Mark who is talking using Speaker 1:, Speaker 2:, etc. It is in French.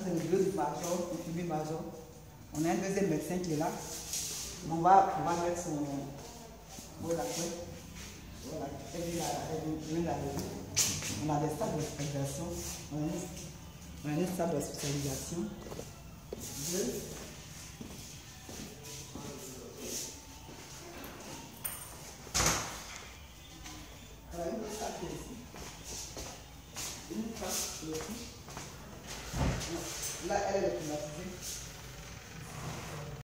Speaker 1: c'est le bleu du major, infirmier major. On a un deuxième médecin qui est là. On va pouvoir mettre son bol à couette. Voilà, elle vient d'arriver. On a des stades d'hospitalisation. On a un stade d'hospitalisation. 2. Voilà, une stade qui est ici. Une stade qui est ici. Là, elle est